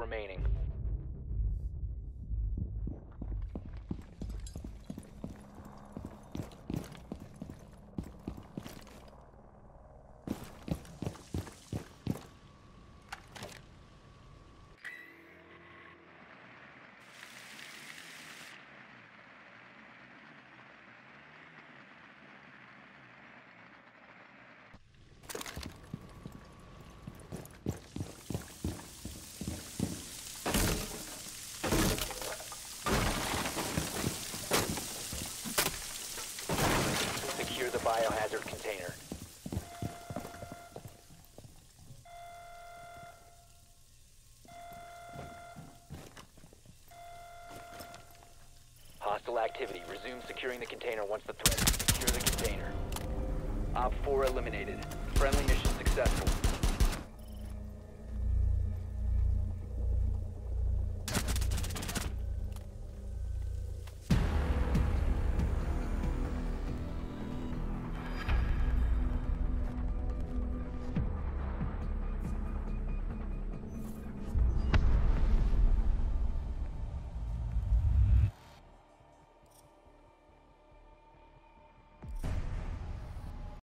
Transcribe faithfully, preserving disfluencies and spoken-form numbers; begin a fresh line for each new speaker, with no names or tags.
remaining. Secure the biohazard container. Hostile activity. Resume securing the container once the threat is secure the container. Op four eliminated. Friendly mission successful.